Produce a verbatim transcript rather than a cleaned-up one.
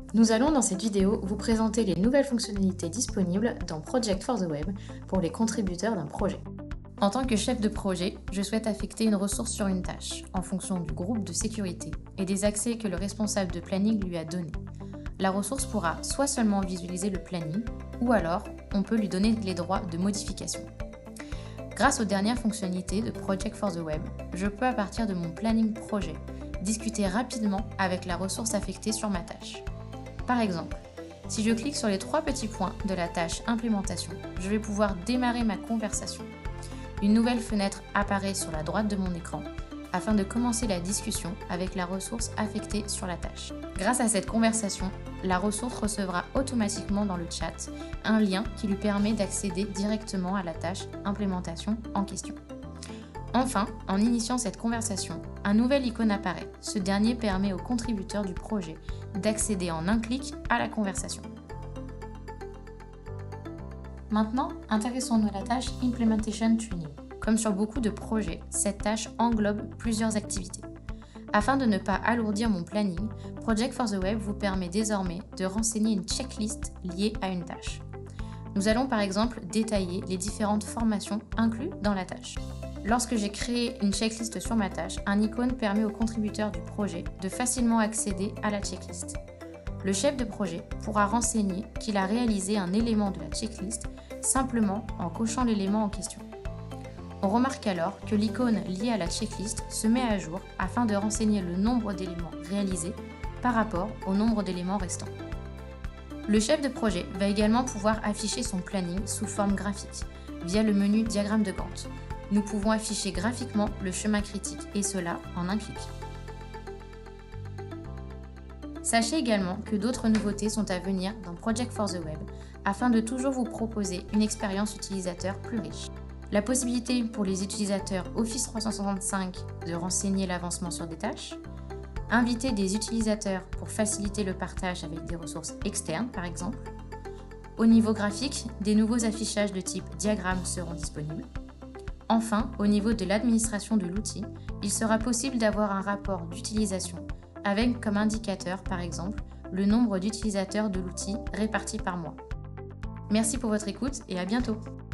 Nous allons dans cette vidéo vous présenter les nouvelles fonctionnalités disponibles dans Project for the Web pour les contributeurs d'un projet. En tant que chef de projet, je souhaite affecter une ressource sur une tâche en fonction du groupe de sécurité et des accès que le responsable de planning lui a donnés. La ressource pourra soit seulement visualiser le planning, ou alors on peut lui donner les droits de modification. Grâce aux dernières fonctionnalités de Project for the Web, je peux à partir de mon planning projet discuter rapidement avec la ressource affectée sur ma tâche. Par exemple, si je clique sur les trois petits points de la tâche implémentation, je vais pouvoir démarrer ma conversation. Une nouvelle fenêtre apparaît sur la droite de mon écran afin de commencer la discussion avec la ressource affectée sur la tâche. Grâce à cette conversation, la ressource recevra automatiquement dans le chat un lien qui lui permet d'accéder directement à la tâche implémentation en question. Enfin, en initiant cette conversation, un nouvel icône apparaît. Ce dernier permet aux contributeurs du projet d'accéder en un clic à la conversation. Maintenant, intéressons-nous à la tâche Implementation Training. Comme sur beaucoup de projets, cette tâche englobe plusieurs activités. Afin de ne pas alourdir mon planning, Project for the Web vous permet désormais de renseigner une checklist liée à une tâche. Nous allons par exemple détailler les différentes formations incluses dans la tâche. Lorsque j'ai créé une checklist sur ma tâche, un icône permet aux contributeurs du projet de facilement accéder à la checklist. Le chef de projet pourra renseigner qu'il a réalisé un élément de la checklist simplement en cochant l'élément en question. On remarque alors que l'icône liée à la checklist se met à jour afin de renseigner le nombre d'éléments réalisés par rapport au nombre d'éléments restants. Le chef de projet va également pouvoir afficher son planning sous forme graphique via le menu diagramme de Gantt. Nous pouvons afficher graphiquement le chemin critique et cela en un clic. Sachez également que d'autres nouveautés sont à venir dans Project for the Web afin de toujours vous proposer une expérience utilisateur plus riche. La possibilité pour les utilisateurs Office trois cent soixante-cinq de renseigner l'avancement sur des tâches, inviter des utilisateurs pour faciliter le partage avec des ressources externes par exemple. Au niveau graphique, des nouveaux affichages de type diagramme seront disponibles. Enfin, au niveau de l'administration de l'outil, il sera possible d'avoir un rapport d'utilisation avec comme indicateur, par exemple, le nombre d'utilisateurs de l'outil réparti par mois. Merci pour votre écoute et à bientôt!